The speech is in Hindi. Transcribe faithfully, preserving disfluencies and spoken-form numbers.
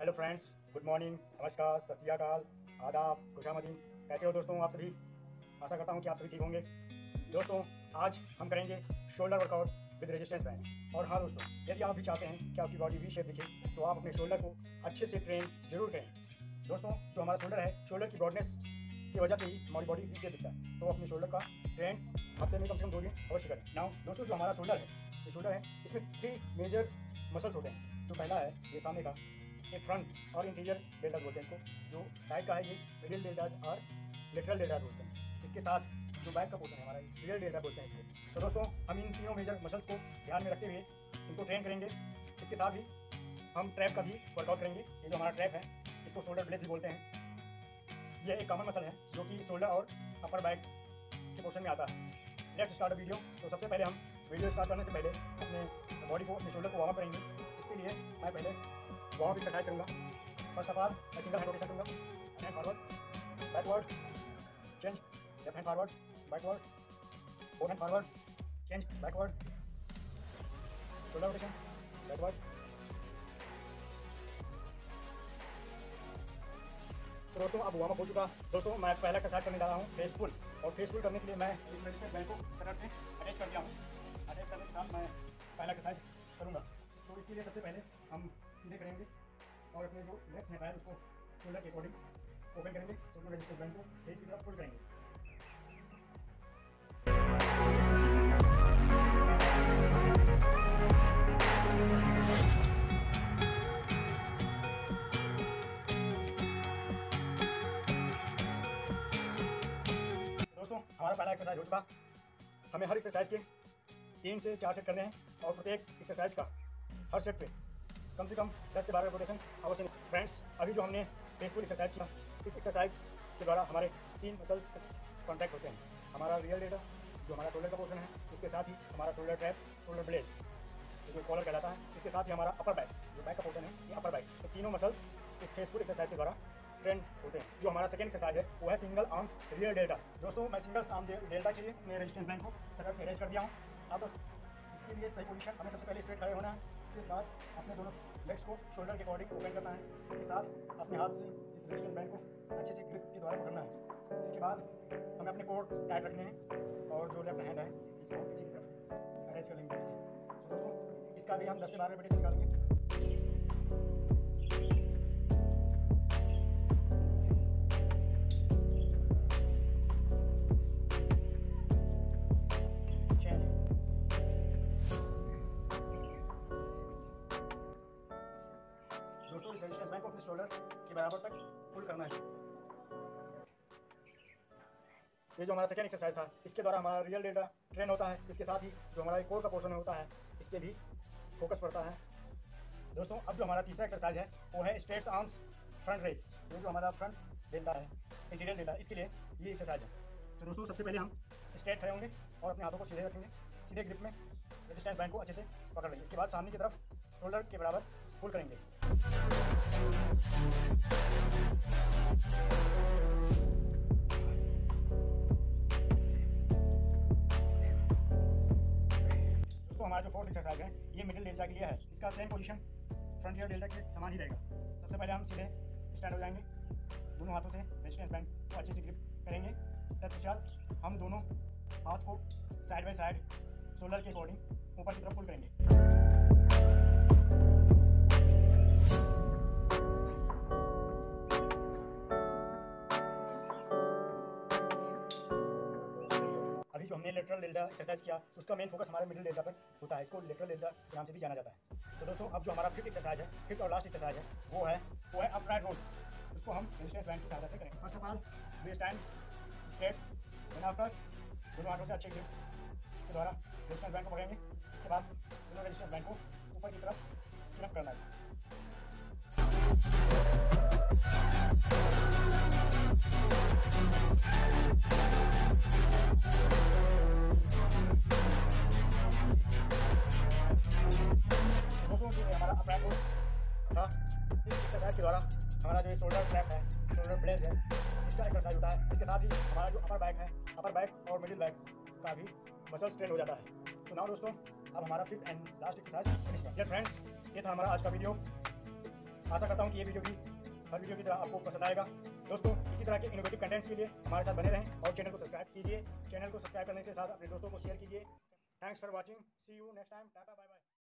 हेलो फ्रेंड्स, गुड मॉर्निंग, नमस्कार, सत श्री अकाल, आदाब, खुशामदीन। कैसे हो दोस्तों आप सभी? आशा करता हूँ कि आप सभी ठीक होंगे। दोस्तों, आज हम करेंगे shoulder workout with resistance band. और हाँ दोस्तों, यदि आप भी चाहते हैं कि आपकी बॉडी वी शेप दिखे तो आप अपने शोल्डर को अच्छे से ट्रेन जरूर करें। दोस्तों, जो हमारा शोल्डर है, शोल्डर की ब्रॉडनेस की वजह से ही हमारी बॉडी वी शेप दिखता है। तो अपने शोल्डर का ट्रेन हफ्ते में कम से कम दो दिन अवश्य करें। नाउ दोस्तों, जो हमारा शोल्डर है, ये शोल्डर है, इसमें थ्री मेजर मसल्स होते हैं। जो पहला है ये सामने का, ये फ्रंट और इंटीरियर डेल्टास बोलते हैं इसको। जो साइड का है ये मिडिल डेल्टास और लेटरल डेल्टास बोलते हैं। इसके साथ जो बैक का पोर्शन है हमारा, रियर डेल्टा बोलते हैं इसको। तो दोस्तों, हम इन तीनों मेजर मसल्स को ध्यान में रखते हुए इनको ट्रेन करेंगे। इसके साथ ही हम ट्रैप का भी वर्कआउट करेंगे। ये जो हमारा ट्रैप है, इसको शोल्डर ब्लेड भी बोलते हैं। यह एक कॉमन मसल है जो कि शोल्डर और अपर बैक के पोर्शन में आता है। Let's start the video. तो सबसे पहले हम वीडियो स्टार्ट करने से पहले अपने बॉडी को, अपने शोल्डर को वार्म अप करेंगे। इसके लिए मैं पहले वार्म अप एक्सरसाइज करूँगा। फर्स्ट ऑफ ऑल मैं सिंगल हैंड रोटेशन करूँगा। Hand forward, backward, change, left hand forward, backward, four hand forward, change, backward, shoulder rotation, backward. तो दोस्तों, अब वार्म अप हो चुका। दोस्तों, मैं पहला एक्सरसाइज करने जा रहा हूँ फेस पुल। और फेस पुल करने के लिए मैं इस रेजिस्टेंस बैंड को इस तरह से अटैच कर दिया हूँ। अटैच करने के साथ मैं पहला एक्सरसाइज करूँगा। तो इसके लिए सबसे पहले हम सीधे करेंगे और अपने जो लेग्स हैं पैर, उसको शोल्डर के अकॉर्डिंग ओपन करेंगे। शोल्डर रेजिस्टेंस बैंड को फेस की तरफ पुल करेंगे। दोस्तों, हमारा पहला एक्सरसाइज हो चुका। हमें हर एक्सरसाइज के तीन से चार सेट करने हैं और प्रत्येक एक्सरसाइज का हर सेट पे कम से कम दस से बारह रोटेशन अवश्य। फ्रेंड्स, अभी जो हमने फेस पुल एक्सरसाइज किया, इस एक्सरसाइज के द्वारा हमारे तीन मसल्स कॉन्टैक्ट होते हैं। हमारा रियर डेल्टा, जो हमारा शोल्डर का पोर्शन है, इसके साथ ही हमारा शोल्डर ट्रैप, शोल्डर ब्लेड, जो कॉलर कहलाता है, इसके साथ ही हमारा अपर बैक, जो बैक का पोर्शन है, ये अपर बैक। तो तीनों मसल्स इस फेस पुल एक्सरसाइज के द्वारा ट्रेंड होते हैं। जो हमारा सेकंड एक्सरसाइज है वो है सिंगल आर्म्स रियर डेल्टा। दोस्तों, मैं सिंगल आर्म डेल्टा के लिए मैं रेजिस्टेंस बैंड को सटर से अटैच कर दिया हूँ। अब इसके लिए सही पोजीशन, हमें सबसे पहले स्ट्रेट खड़े होना है। इसके बाद अपने दोनों लेग्स को शोल्डर के अकॉर्डिंग ओपन करना है। इसके साथ अपने हाथ से इस रेजिस्टेंस बैंड को अच्छे से ग्रिप के द्वारा पकड़ना है। इसके बाद हमें अपने कोर टाइट रखने हैं और जो लेफ्ट हैंड है इसको पीछे की तरफ अटैच कर लेंगे। तो दोस्तों, इसका भी हम दस से बारह रेपिटेशन निकालेंगे। दोस्तों, इस रेजिस्टेंस बैंड को अपने शोल्डर के बराबर तक पुल करना है। ये जो हमारा सेकंड एक्सरसाइज था, इसके द्वारा हमारा रियल डेल्टा ट्रेन होता है। इसके साथ ही जो हमारा कोर का पोर्शन होता है, इस पर भी फोकस पड़ता है। दोस्तों, अब जो हमारा तीसरा एक्सरसाइज है वो है स्ट्रेट आर्म्स फ्रंट रेज। ये जो हमारा फ्रंट डेल्टा है, इंटीरियर डेल्टा, इसके लिए ये एक्सरसाइज है। तो दोस्तों, सबसे पहले हम स्ट्रेट खड़े होंगे और अपने हाथों को सीधे रखेंगे। सीधे ग्रिप में रेजिस्टेंस बैंड को अच्छे से पकड़ लेंगे। इसके बाद सामने की तरफ शोल्डर के बराबर पुल करेंगे। दोस्तों, हमारा जो फोर्थ एक्सरसाइज है ये मिडिल डेल्टा के लिए है। इसका same position front rear delta के समान ही रहेगा। सबसे पहले हम सीधे स्टैंड हो जाएंगे। दोनों हाथों से रेजिस्टेंस बैंड को अच्छे से ग्रिप करेंगे। तत्पश्चात हम दोनों हाथ को साइड बाय साइड शोल्डर के अकॉर्डिंग ऊपर की तरफ पुल करेंगे। अभी जो हमने लेटरल डेल्टा एक्सरसाइज किया, उसका मेन फोकस हमारे मिडिल डेल्टा पर होता है। इसको लेटरल डेल्टा के नाम से भी जाना जाता है। तो दोस्तों, अब जो हमारा फिफ्थ एक्सरसाइज है, फिफ्थ और लास्ट एक्सरसाइज है, वो है वो है अपराइट रोल। उसको हम रेजिस्टेंस बैंड की सहायता से करेंगे। First of all we stand straight, then after दोनों हाथों से अच्छे ग्रिप के द्वारा रेजिस्टेंस बैंड को पकड़ेंगे। इसके बाद दोनों रेजिस्टेंस बैंड को ऊपर की तरफ स्टिरअप करना है। दोस्तों, जो हमारा अपराइट रोल था, इस एक्सरसाइज के द्वारा हमारा जो शोल्डर ट्रैप है, शोल्डर ब्लेड है, इसका एक्सरसाइज होता है। इसके साथ ही हमारा जो अपर बैक है, अपर बैक और मिडिल बैक का भी मसल्स ट्रेन हो जाता है। तो नाउ दोस्तों, अब हमारा fifth and last exercise finish है। फ्रेंड्स, ये था हमारा आज का वीडियो। आशा करता हूँ कि ये वीडियो भी हर वीडियो की तरह आपको पसंद आएगा। दोस्तों, इसी तरह के इनोवेटिव कंटेंट्स के लिए हमारे साथ बने रहें और चैनल को सब्सक्राइब कीजिए। चैनल को सब्सक्राइब करने के साथ अपने दोस्तों को शेयर कीजिए। Thanks for watching, see you next time, tata bye bye.